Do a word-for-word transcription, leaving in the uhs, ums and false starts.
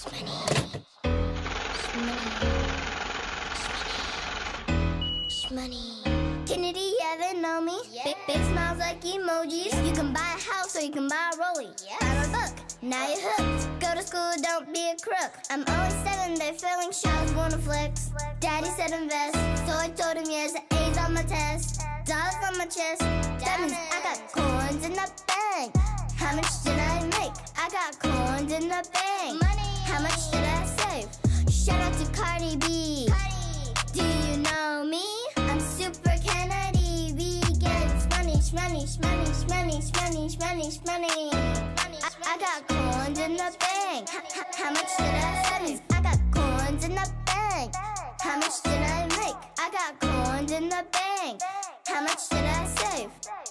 Shmoney. Shmoney. Shmoney. Kennedy, yeah, they know me. Yeah. Big, big smiles like emojis. Yeah. You can buy a house or you can buy a rollie. Yeah. I'm a book, now you're hooked. Go to school, don't be a crook. I'm oh seven, they're failing shows, wanna flex. Daddy said invest, so I told him yes. A's on my test, dollars on my chest. That means I got coins in the bank. How much did I make? I got coins in the bank. Money. How much did I save? Shout out to Cardi B. Cardi. Do you know me? I'm Super Kennedy. We get shmoney, shmoney, shmoney, shmoney, shmoney, shmoney, shmoney. I, I got coins in the bank. H how much did I save? I got coins in the bank. How much did I make? I got coins in the bank. How much did I save?